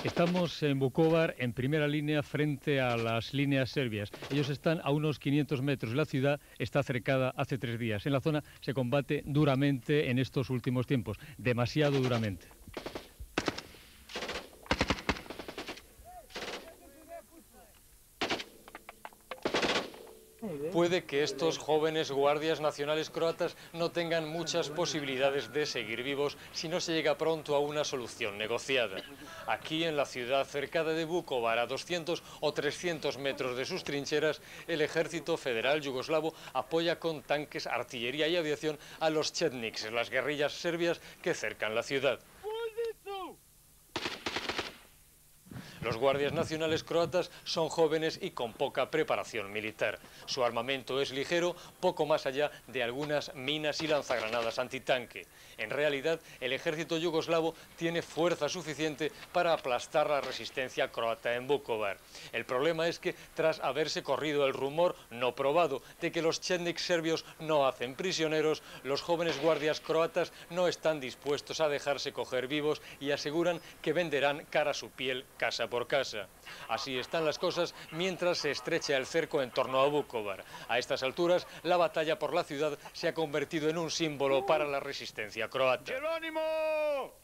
Estamos en Vukovar, en primera línea, frente a las líneas serbias. Ellos están a unos 500 metros. La ciudad está cercada hace 3 días. En la zona se combate duramente en estos últimos tiempos, demasiado duramente. Puede que estos jóvenes guardias nacionales croatas no tengan muchas posibilidades de seguir vivos si no se llega pronto a una solución negociada. Aquí en la ciudad cercada de Vukovar, a 200 o 300 metros de sus trincheras, el ejército federal yugoslavo apoya con tanques, artillería y aviación a los Chetniks, las guerrillas serbias que cercan la ciudad. Los guardias nacionales croatas son jóvenes y con poca preparación militar. Su armamento es ligero, poco más allá de algunas minas y lanzagranadas antitanque. En realidad, el ejército yugoslavo tiene fuerza suficiente para aplastar la resistencia croata en Vukovar. El problema es que, tras haberse corrido el rumor no probado de que los Chetniks serbios no hacen prisioneros, los jóvenes guardias croatas no están dispuestos a dejarse coger vivos y aseguran que venderán cara a su piel casa por casa. Así están las cosas mientras se estrecha el cerco en torno a Vukovar. A estas alturas, la batalla por la ciudad se ha convertido en un símbolo para la resistencia croata. ¡Jerónimo!